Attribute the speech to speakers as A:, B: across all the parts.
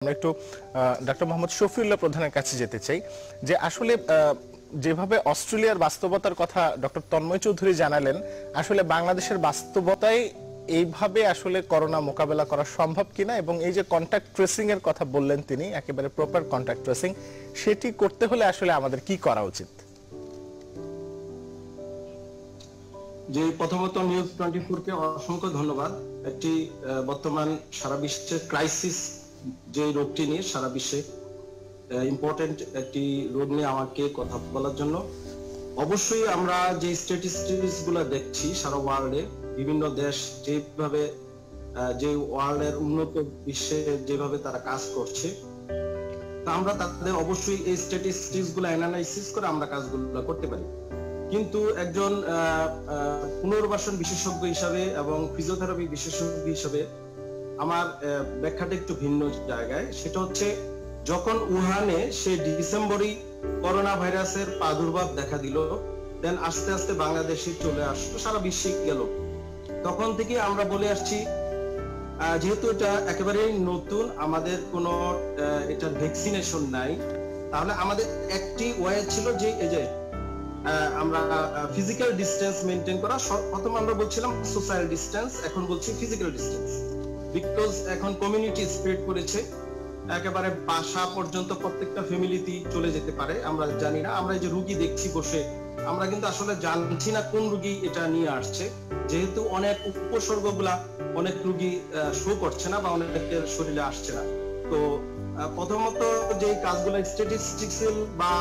A: আমরা একটু ডক্টর মোহাম্মদ শফিউল্লাহ প্রধানের কাছে যেতে চাই যে আসলে যেভাবে অস্ট্রেলিয়ার বাস্তবতার কথা ডক্টর তন্ময় চৌধুরী জানালেন, আসলে বাংলাদেশের বাস্তবতায় এইভাবে আসলে করোনা মোকাবেলা করা সম্ভব কিনা, এবং এই যে কন্টাক্ট ট্রেসিং এর কথা বললেন তিনি, একেবারে প্রপার কন্টাক্ট ট্রেসিং, সেটি করতে হলে আসলে আমাদের কি করা উচিত?
B: যে প্রথমত নিউজ 24 কে অসংখ্য ধন্যবাদ। একটি বর্তমান সারা বিশ্বের ক্রাইসিস যে রোগটি নিয়ে সারা বিশ্বে ইম্পর্টেন্ট একটি রোগ নিয়ে আমাকে কথা বলার জন্য। অবশ্যই আমরা যে স্ট্যাটিস্টিক্স গুলো দেখছি সারা ওয়ার্ল্ডে, বিভিন্ন দেশ যেভাবে যে ওয়ার্ল্ডের উন্নত বিশ্বে যেভাবে তারা কাজ করছে, তা আমরা তাদের অবশ্যই এই স্ট্যাটিস্টিক্স গুলো অ্যানালাইসিস করে আমরা কাজগুলো করতে পারি। কিন্তু একজন পুনর্বাসন বিশেষজ্ঞ হিসাবে এবং ফিজিওথেরাপি বিশেষজ্ঞ হিসাবে আমার ব্যাখ্যাটা একটু ভিন্ন জায়গায়। সেটা হচ্ছে, যখন উহানে সে ডিসেম্বরই করোনা ভাইরাসের প্রাদুর্ভাব দেখা দিল, দেন আস্তে আস্তে বাংলাদেশে চলে আসলো, সারা বিশ্বে গেল, তখন থেকে আমরা বলে আসছি যেহেতু এটা একেবারেই নতুন, আমাদের কোনো এটার ভ্যাকসিনেশন নাই, তাহলে আমাদের একটি ওয়ে ছিল যে এই যে আমরা ফিজিক্যাল ডিস্টেন্স মেনটেন করা। প্রথম আমরা বলছিলাম সোশ্যাল ডিস্টেন্স, এখন বলছি ফিজিক্যাল ডিস্টেন্স, বিকজ এখন কমিউনিটি স্প্রেড করেছে, একেবারে বাসা পর্যন্ত প্রত্যেকটা ফ্যামিলিতে চলে যেতে পারে। আমরা জানি না, আমরা এই যে রুগী দেখছি বসে, আমরা কিন্তু আসলে জানছি না কোন রুগী এটা নিয়ে আসছে, যেহেতু অনেক উপসর্গগুলা অনেক রুগী শো করছে না বা অনেকের শরীরে আসছে না। তো প্রথমত যে কাজগুলো স্ট্যাটিস্টিক্যাল বা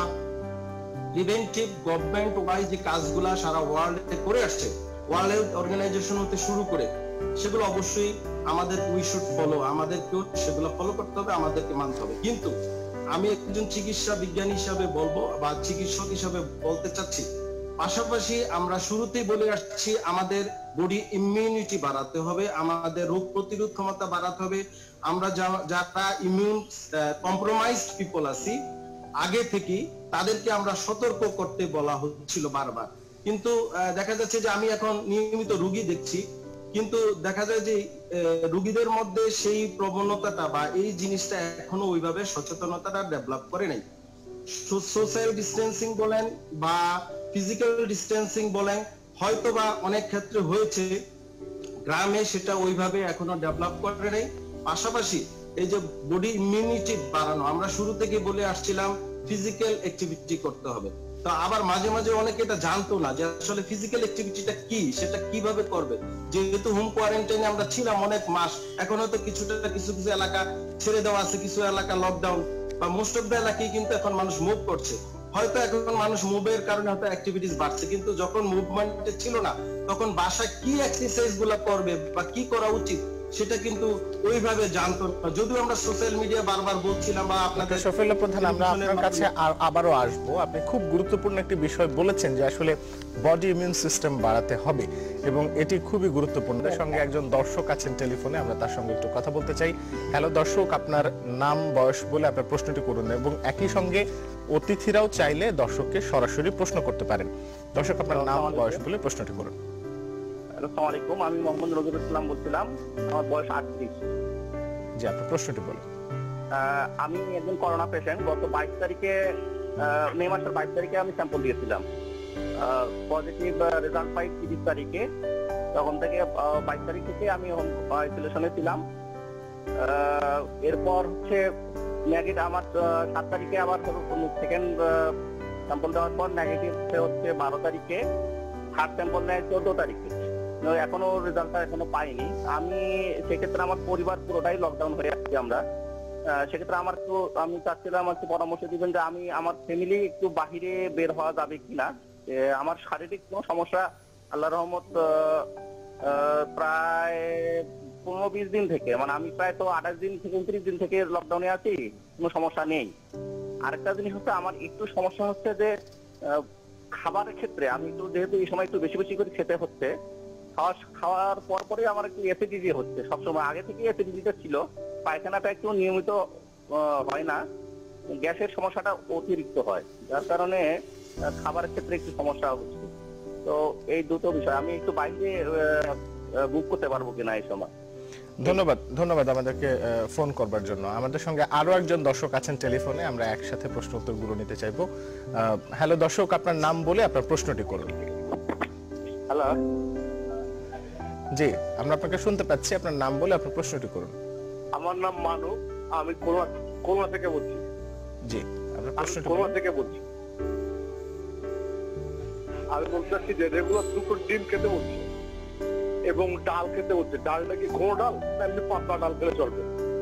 B: প্রিভেন্টিভ গভর্নমেন্ট ওয়াইজ যে কাজগুলা সারা ওয়ার্ল্ডে করে আসছে, ওয়ার্ল্ড হেলথ অর্গানাইজেশন হতে শুরু করে, সেগুলো অবশ্যই আমাদের উই শুড ফলো, আমাদেরকেও সেগুলো ফলো করতে হবে, আমাদেরকে মানতে হবে। কিন্তু আমি একজন চিকিৎসা বিজ্ঞানী হিসাবে বলবো বা চিকিৎসক হিসাবে বলতে চাচ্ছি, পাশাপাশি আমরা শুরুতেই বলে আসছি আমাদের বডি ইমিউনিটি বাড়াতে হবে, আমাদের রোগ প্রতিরোধ ক্ষমতা বাড়াতে হবে। আমরা যারা ইমিউন কম্প্রোমাইজড পিপল আছি আগে থেকে, তাদেরকে আমরা সতর্ক করতে বলা হচ্ছিল বারবার। কিন্তু দেখা যাচ্ছে যে আমি এখন নিয়মিত রোগী দেখছি, কিন্তু দেখা যায় যে রোগীদের মধ্যে সেই প্রবণতাটা বা এই জিনিসটা এখনো ওইভাবে সচেতনতাটা ডেভেলপ করে নাই। সোশ্যাল ডিস্টেন্সিং বলেন বা ফিজিক্যাল ডিস্টেন্সিং বলেন, হয়তো বা অনেক ক্ষেত্রে হয়েছে, গ্রামে সেটা ওইভাবে এখনো ডেভেলপ করে নাই। পাশাপাশি এই যে বডি ইমিউনিটি বাড়ানো, আমরা শুরু থেকে বলে আসছিলাম ফিজিক্যাল অ্যাক্টিভিটি করতে হবে। তো আবার মাঝে মাঝে অনেকে এটা জানতো না যে আসলে ফিজিক্যাল অ্যাক্টিভিটিটা কি, সেটা কিভাবে করবে। যেহেতু হোম কোয়ারেন্টাইনে আমরা ছিলাম অনেক মাস, এখন হয়তো কিছু কিছু এলাকা ছেড়ে দেওয়া আছে, কিছু এলাকা লকডাউন, বা মোস্ট অফ দ্য এলাকায় কিন্তু এখন মানুষ মুভ করছে। হয়তো এখন মানুষ মুভের কারণে হয়তো অ্যাক্টিভিটিস বাড়ছে, কিন্তু যখন মুভমেন্টে ছিল না, তখন বাসায় কি এক্সারসাইজ গুলা করবে বা কি করা উচিত সেটা কিন্তু ওইভাবে জানতো না। যদিও আমরা সোশ্যাল মিডিয়া বারবার বলছিলাম বা আপনাদের
A: শফিউল্লাহ প্রধান, আমরা আপনার কাছে আবারও আসবো। আপনি খুব গুরুত্বপূর্ণ একটি বিষয় বলেছেন যে আসলে বডি ইমিউন সিস্টেম বাড়াতে হবে, এবং এটি খুবই গুরুত্বপূর্ণ। সঙ্গে একজন দর্শক আছেন টেলিফোনে, আমরা তার সঙ্গে একটু কথা বলতে চাই। হ্যালো দর্শক, আপনার নাম বয়স বলে আপনার প্রশ্নটি করুন, এবং একই সঙ্গে অতিথিরাও চাইলে দর্শককে সরাসরি প্রশ্ন করতে পারেন। দর্শক, আপনার নাম বয়স বলে প্রশ্নটি করুন।
C: আসসালামু আলাইকুম, আমি মোহাম্মদ নজরুল ইসলাম বলছিলাম, আমার বয়স 38।
A: জি, আপনার প্রশ্নটি বলুন।
C: আমি একজন করোনা পেশেন্ট। গত 22 তারিখে, মে মাসের 22 তারিখে আমি স্যাম্পল দিয়েছিলাম, পজিটিভ রেজাল্ট পাই 30 তারিখে। তখন থেকে 22 তারিখ থেকে আমি হোম আইসোলেশনে ছিলাম। এরপর হচ্ছে নেগেটিভ, আমার 7 তারিখে আবার সেকেন্ড স্যাম্পল দেওয়ার পর নেগেটিভ হচ্ছে 12 তারিখে, থার্ড স্যাম্পল নেয় 14 তারিখে। এখনো রেজাল্টটা এখনো পাইনি আমি। সেক্ষেত্রে আমার পরিবার পুরোটাই লকডাউন হয়ে আসছে আমরা। সেক্ষেত্রে আমি চাচ্ছিলাম পরামর্শ দিবেন যে আমি আমার ফ্যামিলি একটু বাহিরে বের হওয়া যাবে কিনা। আমার শারীরিক কোনো সমস্যা আল্লাহর রহমত প্রায় 15-20 দিন থেকে, মানে আমি প্রায় তো 28 দিন থেকে 29 দিন থেকে লকডাউনে আছি, কোনো সমস্যা নেই। আরেকটা জিনিস হচ্ছে, আমার একটু সমস্যা হচ্ছে যে খাবারের ক্ষেত্রে আমি একটু, যেহেতু এই সময় একটু বেশি বেশি করে খেতে হচ্ছে, খাওয়ার পরে আমার একটু অ্যাসিডিটি হচ্ছে। সবসময় আগে থেকে অ্যাসিডিটিটা ছিল, পায়খানাটা একটু নিয়মিত হয় না, গ্যাসের সমস্যাটা অতিরিক্ত হয়, যার কারণে খাবারের ক্ষেত্রে একটু সমস্যা হচ্ছে। তো এই দুটো বিষয়, আমি একটু বাইরে বুক করতে পারবো কিনা এই সময়।
A: ধন্যবাদ ধন্যবাদ আমাদেরকে ফোন করবার জন্য। আমাদের সঙ্গে আরো একজন দর্শক আছেন টেলিফোনে, আমরা একসাথে প্রশ্ন উত্তরগুলো নিতে চাইবো। হ্যালো দর্শক, আপনার নাম বলে আপনার প্রশ্নটি করুন।
C: হ্যালো,
A: জি, আমরা আপনাকে শুনতে পাচ্ছি, আপনার নাম বলে আপনার প্রশ্নটি করুন।
D: আমার নাম মানু, আমি খুলনা থেকে বলছি।
A: জি, আপনার প্রশ্নটি
D: খুলনা
A: বলুন।
D: থেকে বলছি। আমি বলতে চাচ্ছি যে রেগুলার দুপুর ডিম খেতে বলছি এবং ডাল খেতে বলছে। ডালটা কি ঘন ডাল না এমনি পাতলা ডাল খেলে চলবে?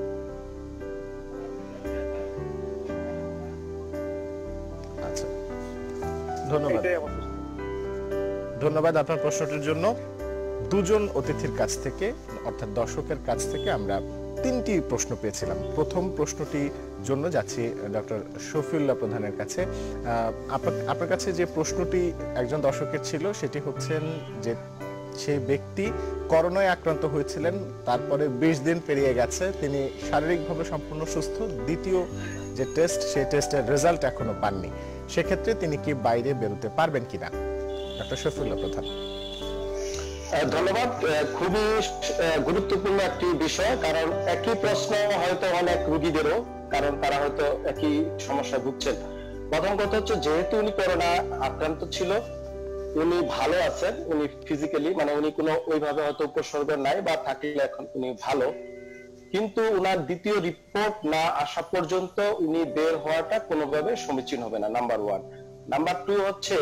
A: আচ্ছা, ধন্যবাদ
D: এটাই আমার প্রশ্ন।
A: ধন্যবাদ আপনার প্রশ্নটির জন্য। দুজন অতিথির কাছ থেকে অর্থাৎ দর্শকের কাছ থেকে আমরা 3টি প্রশ্ন পেয়েছিলাম। প্রথম প্রশ্নটি জন্য যাচ্ছি ডক্টর শফিউল্লাহ প্রধানের কাছে। আপনার কাছে যে প্রশ্নটি একজন দর্শকের ছিল সেটি হচ্ছেন যে সেই ব্যক্তি করোনায় আক্রান্ত হয়েছিলেন, তারপরে 20 দিন পেরিয়ে গেছে, তিনি শারীরিকভাবে সম্পূর্ণ সুস্থ, দ্বিতীয় যে টেস্ট সেই টেস্টের রেজাল্ট এখনো পাননি, সেক্ষেত্রে তিনি কি বাইরে বেরোতে পারবেন কিনা? ডক্টর শফিউল্লাহ প্রধান।
B: ধন্যবাদ। খুবই গুরুত্বপূর্ণ একটি বিষয়, কারণ একই প্রশ্ন হয়তো অনেক রোগীদেরও, কারণ তারা হয়তো একই সমস্যায় ভুগছেন। প্রথম কথা হচ্ছে, যেহেতু উনি করোনা আক্রান্ত ছিল, উনি ভালো আছেন, উনি ফিজিক্যালি মানে উনি কোনো ওইভাবে হয়তো উপসর্গ নাই বা থাকলে এখন উনি ভালো, কিন্তু উনার দ্বিতীয় রিপোর্ট না আসা পর্যন্ত উনি বের হওয়াটা কোনোভাবে সমীচীন হবে না, নাম্বার 1। নাম্বার 2 হচ্ছে,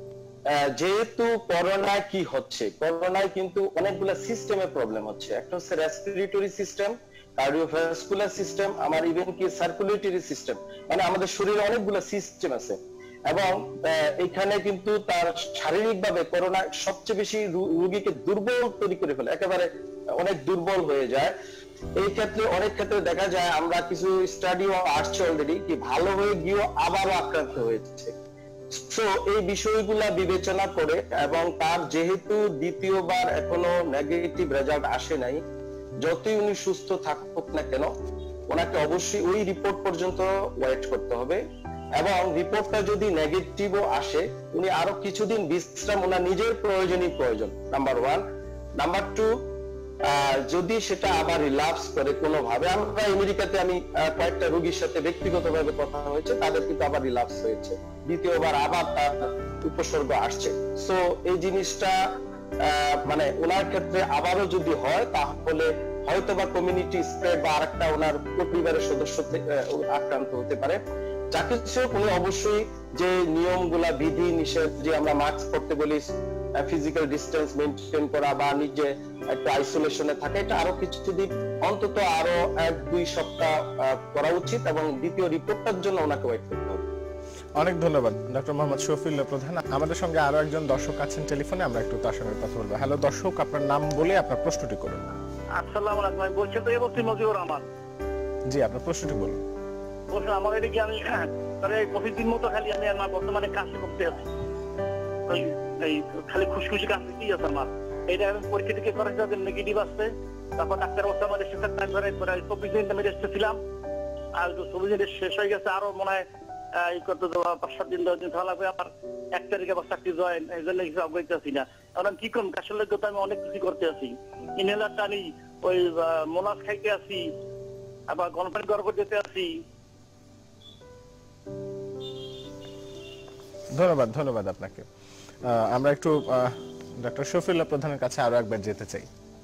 B: যেহেতু করোনায় কি হচ্ছে, করোনায় কিন্তু অনেকগুলো সিস্টেমের প্রবলেম হচ্ছে। একটা হচ্ছে রেসপিরেটরি সিস্টেম, কার্ডিওভাস্কুলার সিস্টেম, আমার ইভেন কি সার্কুলেটরি সিস্টেম, মানে আমাদের শরীরে অনেকগুলো সিস্টেম আছে। এবং এখানে কিন্তু তার শারীরিকভাবে করোনা সবচেয়ে বেশি রোগীকে দুর্বল তৈরি করে ফেলে, একেবারে অনেক দুর্বল হয়ে যায়। এই ক্ষেত্রে অনেক ক্ষেত্রে দেখা যায়, আমরা কিছু স্টাডিও আসছে অলরেডি, কি ভালো হয়ে গিয়েও আবারও আক্রান্ত হয়েছে। তো এই বিষয়গুলা বিবেচনা করে, এবং তার যেহেতু দ্বিতীয়বার এখনো নেগেটিভ রেজাল্ট আসে নাই, যতই উনি সুস্থ থাকুক না কেন, ওনাকে অবশ্যই ওই রিপোর্ট পর্যন্ত ওয়েট করতে হবে। এবং রিপোর্টটা যদি নেগেটিভও আসে, উনি আরো কিছুদিন বিশ্রাম ওনার নিজের প্রয়োজন, নাম্বার 1। নাম্বার 2, যদি সেটা আবার রিল্যাপস করে কোনোভাবে, আমরা আমেরিকাতে আমি কয়েকটা রোগীর সাথে ব্যক্তিগতভাবে কথা হয়েছে, তাদের কিন্তু আবার রিল্যাপস হয়েছে, দ্বিতীয়বার আবার তার উপসর্গ আসছে। সো এই জিনিসটা মানে ওনার ক্ষেত্রে আবারও যদি হয়, তাহলে হয়তো বা কমিউনিটি স্প্রেড বা আরেকটা ওনার পরিবারের সদস্য আক্রান্ত হতে পারে। যাকে উনি অবশ্যই যে নিয়মগুলা, বিধি নিষেধ, যে আমরা মাস্ক পরতে বলি, ফিজিক্যাল ডিস্টেন্স মেনটেন করা বা নিজে একটা আইসোলেশনে থাকে, এটা আরো কিছুদিন অন্তত আরো 1-2 সপ্তাহ করা উচিত, এবং দ্বিতীয় রিপোর্টটার জন্য ওনাকে ওয়েট করতে হবে।
A: অনেক ধন্যবাদ ডক্টর মোহাম্মদ শফিউল্লাহ প্রধান। আমাদের সঙ্গে আরো একজন দর্শক আছেন টেলিফোনে, আমরা একটু তার সঙ্গে কথা বলবো। হ্যালো দর্শক, আপনার নাম বলে আপনার প্রশ্নটি করুন।
C: আসসালামু আলাইকুম, আমি বলছি তো এবছর মজিবুর রহমান।
A: জি, আপনার প্রশ্নটি বলুন।
C: বলছেন আমার এদিকে আমি তাহলে প্রতিদিন মতো খালি আমি আমার বর্তমানে কাশি করতে আছি, এই খালি খুশখুশি কাশি কি আছে আমার। এইটা আমি পরীক্ষা টিকে করে যাদের নেগেটিভ আসছে, তারপর ডাক্তার বলছে আমাদের শেষে টাইম ধরে 24 দিন আমি রেস্টে ছিলাম, আর 24 দিন শেষ হয়ে গেছে, আরো মনে হয় এই করতে দেওয়া 5-7 দিন 10 দিন থাকা লাগবে। আমার 1 তারিখে আবার চাকরি জয়েন, এই জন্য কিছু অবগত না। কারণ কি করুন, কাশের লোক তো আমি অনেক কিছু করতে আছি, ইনহেলার টানি, ওই মোলাস খাইতে আছি, আবার গণপানি গর্ভ যেতে আছি।
A: ধন্যবাদ আপনাকে। আমরা একটু ডক্টর শফিউল্লাহ প্রধানের কাছে আরো একবার যেতে চাই।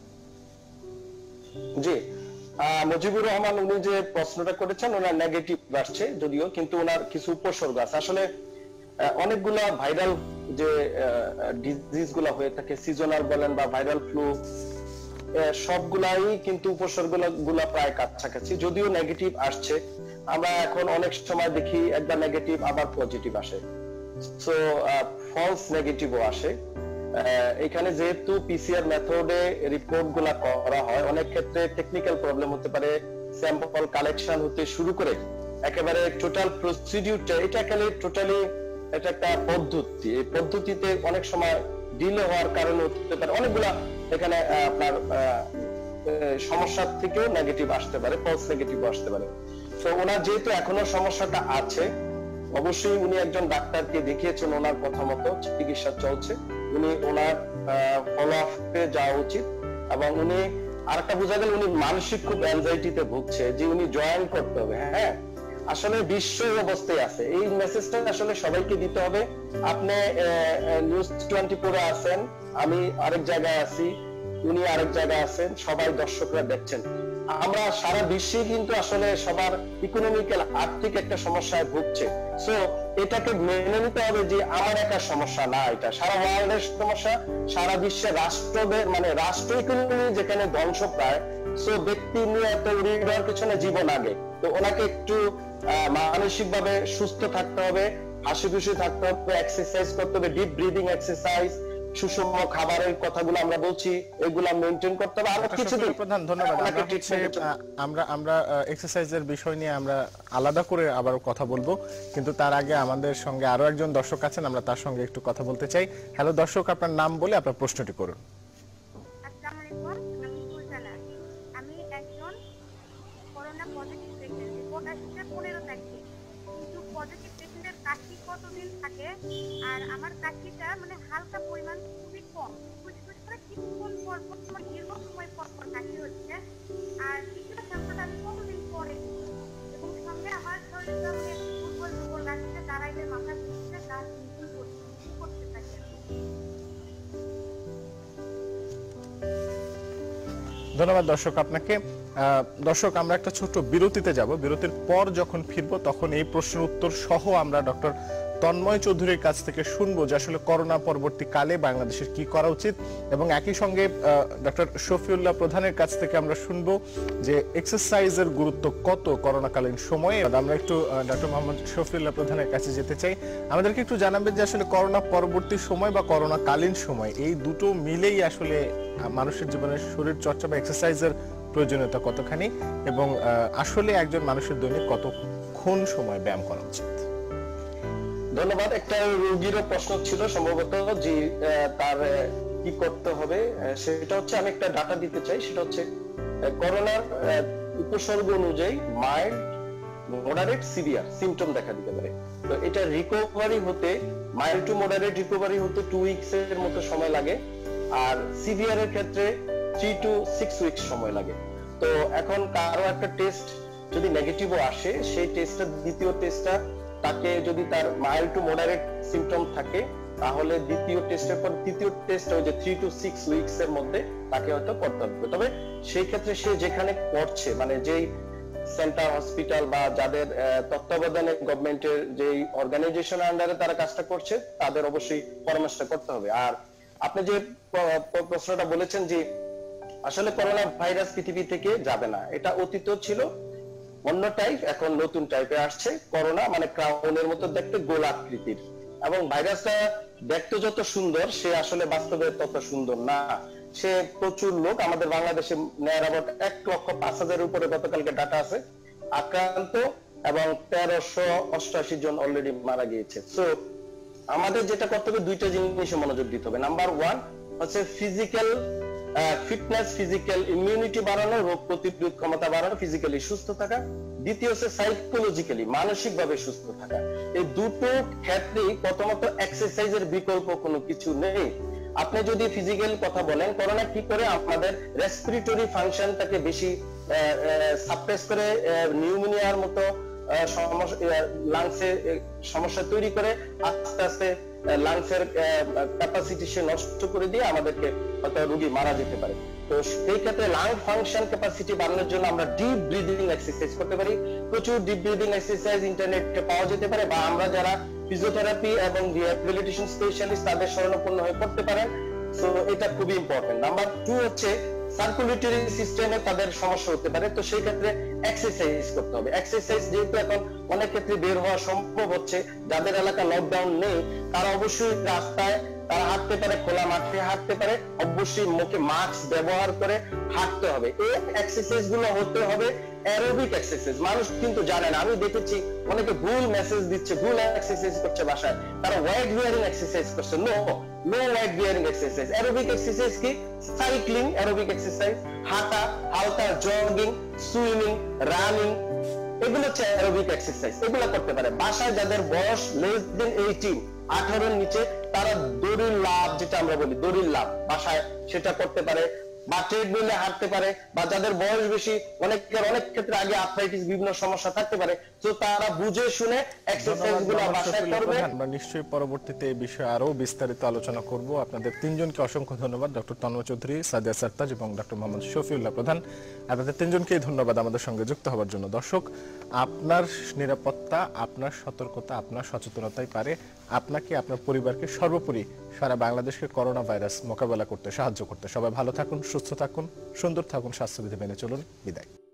B: জি, মুজিবুর রহমান উনি যে প্রশ্নটা করেছেন, ওনার নেগেটিভ আসছে যদিও, কিন্তু ওনার কিছু উপসর্গ আছে। আসলে অনেকগুলা ভাইরাল যে ডিজিজ গুলা হয়ে থাকে, সিজনাল বলেন বা ভাইরাল ফ্লু, সবগুলাই কিন্তু উপসর্গ গুলা প্রায় কাছাকাছি। যদিও নেগেটিভ আসছে, আমরা এখন অনেক সময় দেখি একবার নেগেটিভ আবার পজিটিভ আসে, সো ফলস নেগেটিভও আসে। এখানে যেহেতু পিসিআর মেথডে রিপোর্ট গুলা করা হয়, অনেক ক্ষেত্রে টেকনিক্যাল প্রবলেম হতে পারে, স্যাম্পল কালেকশন হতে শুরু করে একেবারে টোটাল প্রসিডিউরটা, এটা একেবারে টোটালি এটা একটা পদ্ধতি। এই পদ্ধতিতে অনেক সময় ডিলে হওয়ার কারণে হতে পারে অনেকগুলা এখানে আপনার সমস্যার থেকেও নেগেটিভ আসতে পারে, ফলস নেগেটিভ আসতে পারে। তো ওনার যেহেতু এখনো সমস্যাটা আছে, অবশ্যই উনি একজন ডাক্তারকে দেখিয়েছেন, ওনার কথা মতো চিকিৎসা চলছে, উনি ওনার ফলো আপে যাওয়া উচিত। এবং উনি
E: আর একটা বোঝা গেল উনি মানসিক খুব অ্যাংজাইটিতে ভুগছে, যে উনি জয়েন করতে হবে। হ্যাঁ, আসলে বিশ্ব অবস্থায় আছে, এই মেসেজটা আসলে সবাইকে দিতে হবে। আপনি নিউজ 24 আছেন, আমি আরেক জায়গায় আছি, উনি আরেক জায়গায় আছেন, সবাই দর্শকরা দেখছেন। আমরা সারা বিশ্বে কিন্তু আসলে সবার ইকোনমিক্যাল আর্থিক একটা সমস্যায় ভুগছে। সো এটাকে মেনে নিতে হবে যে আমার একা সমস্যা না, এটা সারা ওয়ার্ল্ডের সমস্যা, সারা বিশ্বের রাষ্ট্রদের মানে রাষ্ট্র ইকোনমি যেখানে ধ্বংস প্রায়। সো ব্যক্তি নিয়ে এত উড়িয়ে দেওয়ার পিছনে জীবন আগে। তো ওনাকে একটু মানসিক ভাবে সুস্থ থাকতে হবে, হাসি খুশি থাকতে হবে, এক্সারসাইজ করতে হবে, ডিপ ব্রিদিং এক্সারসাইজ, সুষম খাবারের কথাগুলো আমরা বলছি, এগুলা মেইনটেইন করতে হবে। আরো কিছু
A: প্রধান ধন্যবাদ। আমরা এক্সারসাইজের বিষয় নিয়ে আমরা আলাদা করে আবার কথা বলবো, কিন্তু তার আগে আমাদের সঙ্গে আরো একজন দর্শক আছেন, আমরা তার সঙ্গে একটু কথা বলতে চাই। হ্যালো দর্শক, আপনার নাম বলে আপনার প্রশ্নটি করুন।
F: আসসালামু আলাইকুম, আমি সুলতানা। আমি একজন করোনা পজিটিভ পেশেন্ট। রিপোর্ট আসছে 15 তারিখে, কিন্তু পজিটিভ পেশেন্টের কাশি কতদিন থাকে? আর আমার কাশিটা মানে হালকা পরিমাণ, খুবই কম, ফুসফুস করে কিছুক্ষণ পর পর, মানে দীর্ঘ সময় পর পর কাশি হচ্ছে। আর কিছুটা স্বাস্থ্যটা আমি কতদিন পরে, এবং সঙ্গে আমার শরীরটা মানে একটু দুর্বল দুর্বল লাগছে, দাঁড়াইলে মাথা ঘুরছে, গা ঝিমঝিম করতে থাকে।
A: ধন্যবাদ দর্শক আপনাকে। দর্শক, আমরা একটা ছোট্ট বিরতিতে যাব। বিরতির পর যখন ফিরবো তখন এই প্রশ্নের উত্তর সহ আমরা ডক্টর তন্ময় চৌধুরীর কাছ থেকে শুনবো যে আসলে করোনা পরবর্তীকালে বাংলাদেশের কি করা উচিত, এবং একই সঙ্গে ডক্টর শফিউল্লাহ প্রধানের কাছ থেকে আমরা শুনবো যে এক্সারসাইজের গুরুত্ব কত করোনাকালীন সময়ে। আমরা একটু ডক্টর মোহাম্মদ শফিউল্লাহ প্রধানের কাছে যেতে চাই। আমাদেরকে একটু জানাবেন যে আসলে করোনা পরবর্তী সময় বা করোনাকালীন সময় এই দুটো মিলেই আসলে মানুষের জীবনে শরীর চর্চা বা এক্সারসাইজের প্রয়োজনীয়তা কতখানি, এবং আসলে একজন মানুষের দৈনিক কতক্ষণ সময় ব্যায়াম করা উচিত।
E: ধন্যবাদ। একটা রোগীরও প্রশ্ন ছিল সম্ভবত, যে তার কি করতে হবে, সেটা হচ্ছে আমি একটা ডাটা দিতে চাই। সেটা হচ্ছে করোনার উপসর্গ অনুযায়ী মাইল্ড, মডারেট, সিভিয়ার সিমটম দেখা দিতে পারে। তো এটা রিকভারি হতে, মাইল্ড টু মডারেট রিকভারি হতে 2 উইকস এর মতো সময় লাগে, আর সিভিয়ারের ক্ষেত্রে 3 to 6 উইকস সময় লাগে। তো এখন কারো একটা টেস্ট যদি নেগেটিভও আসে, সেই টেস্টটা, দ্বিতীয় টেস্টটা, তাকে যদি তার মাইল্ড টু মডারেট সিমটম থাকে, তাহলে দ্বিতীয় টেস্টের পর তৃতীয় টেস্ট ওই যে 3 to 6 উইকস এর মধ্যে তাকে হয়তো করতে হবে। তবে সেই ক্ষেত্রে সে যেখানে করছে, মানে যেই সেন্টার, হসপিটাল বা যাদের তত্ত্বাবধানে গভর্নমেন্টের যেই অর্গানাইজেশন আন্ডারে তারা কাজটা করছে, তাদের অবশ্যই পরামর্শ করতে হবে। আর আপনি যে প্রশ্নটা বলেছেন যে আসলে করোনা ভাইরাস পৃথিবী থেকে যাবে না, এটা অতীত ছিল, অন্য টাইপ, এখন নতুন টাইপে আসছে। করোনা মানে ক্রাউনের মতো দেখতে, গোল আকৃতির, এবং ভাইরাসটা দেখতে যত সুন্দর, সে আসলে বাস্তবে তত সুন্দর না। সে প্রচুর লোক, আমাদের বাংলাদেশে নেয়ার অ্যাবাউট 1,05,000 উপরে গতকালকে ডাটা আছে আক্রান্ত, এবং 1388 জন অলরেডি মারা গিয়েছে। সো আমাদের যেটা করতে হবে, দুইটা জিনিসে মনোযোগ দিতে হবে। নাম্বার 1 হচ্ছে ফিজিক্যাল ফিটনেস, ফিজিক্যাল ইমিউনিটি বাড়ানো, রোগ প্রতিরোধ ক্ষমতা বাড়ানো, ফিজিক্যালি সুস্থ থাকা। দ্বিতীয় হচ্ছে সাইকোলজিক্যালি, মানসিকভাবে সুস্থ থাকা। এই দুটো ক্ষেত্রেই প্রথমত এক্সারসাইজের বিকল্প কোনো কিছু নেই। আপনি যদি ফিজিক্যাল কথা বলেন, করোনা কি করে আমাদের রেসপিরেটরি ফাংশনটাকে বেশি সাপ্রেস করে, নিউমোনিয়ার মতো লাংসে সমস্যা তৈরি করে, আস্তে আস্তে লাংসের ক্যাপাসিটি সে নষ্ট করে দিয়ে আমাদেরকে হয়তো রোগী মারা যেতে পারে। তো সেই ক্ষেত্রে লাং ফাংশন ক্যাপাসিটি বাড়ানোর জন্য আমরা ডিপ ব্রিদিং এক্সারসাইজ করতে পারি। প্রচুর ডিপ ব্রিদিং এক্সারসাইজ ইন্টারনেটে পাওয়া যেতে পারে, বা আমরা যারা ফিজিওথেরাপি এবং রিহ্যাবিলিটেশন স্পেশালিস্ট তাদের শরণাপন্ন হয়ে করতে পারেন। সো এটা খুবই ইম্পর্টেন্ট। নাম্বার 2 হচ্ছে সার্কুলেটরি সিস্টেমে তাদের সমস্যা হতে পারে, তো সেই ক্ষেত্রে এক্সারসাইজ করতে হবে। এক্সারসাইজ যেহেতু এখন অনেক ক্ষেত্রে বের হওয়া সম্ভব হচ্ছে, যাদের এলাকা লকডাউন নেই তারা অবশ্যই রাস্তায় তারা হাঁটতে পারে, খোলা মাঠে হাঁটতে পারে, অবশ্যই মুখে মাস্ক ব্যবহার করে হাঁটতে হবে। এই এক্সারসাইজ গুলো হতে হবে অ্যারোবিক এক্সারসাইজ। মানুষ কিন্তু জানে না, আমি দেখেছি অনেকে ভুল মেসেজ দিচ্ছে, ভুল এক্সারসাইজ করছে বাসায়, তারা ওয়েট বিয়ারিং এক্সারসাইজ করছে। No weight bearing exercise. Aerobic exercise কি? সাইক্লিং অ্যারোবিক এক্সারসাইজ, হাঁটা, হালকা জগিং, সুইমিং, রানিং, এগুলো হচ্ছে অ্যারোবিক এক্সারসাইজ। এগুলো করতে পারে বাসায়। যাদের বয়স লেস দেন 18, 18 এর নিচে, তারা দড়ির লাফ, যেটা আমরা বলি দড়ির লাফ, বাসায় সেটা করতে পারে। বা ট্রেডমিলে হাঁটতে পারে, বা যাদের বয়স বেশি, অনেক ক্ষেত্রে আগে আর্থ্রাইটিস বিভিন্ন সমস্যা থাকতে পারে, তো তারা বুঝে শুনে এক্সারসাইজ গুলো বাসায় করবে।
A: আমরা নিশ্চয়ই পরবর্তীতে এই বিষয়ে আরো বিস্তারিত আলোচনা করব। আপনাদের তিনজনকে অসংখ্য ধন্যবাদ, ডক্টর তন্ময় চৌধুরী, সাদিয়া সারতাজ এবং ডক্টর মোহাম্মদ শফিউল্লাহ প্রধান। আপনাদের তিনজনকেই ধন্যবাদ আমাদের সঙ্গে যুক্ত হওয়ার জন্য। দর্শক, আপনার নিরাপত্তা, আপনার সতর্কতা, আপনার সচেতনতাই পারে আপনাকে, আপনার পরিবারকে, সর্বোপরি সারা বাংলাদেশকে করোনা ভাইরাস মোকাবেলা করতে সাহায্য করতে। সবাই ভালো থাকুন, সুস্থ থাকুন, সুন্দর থাকুন, স্বাস্থ্যবিধি মেনে চলুন। বিদায়।